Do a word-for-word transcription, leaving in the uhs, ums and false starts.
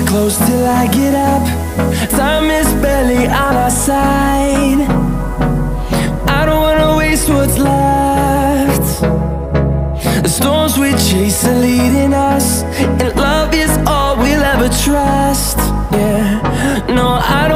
close till I get up. Time is barely on our side. I don't wanna waste what's left. The storms we chase are leading us, and love is all we'll ever trust. Yeah, no, I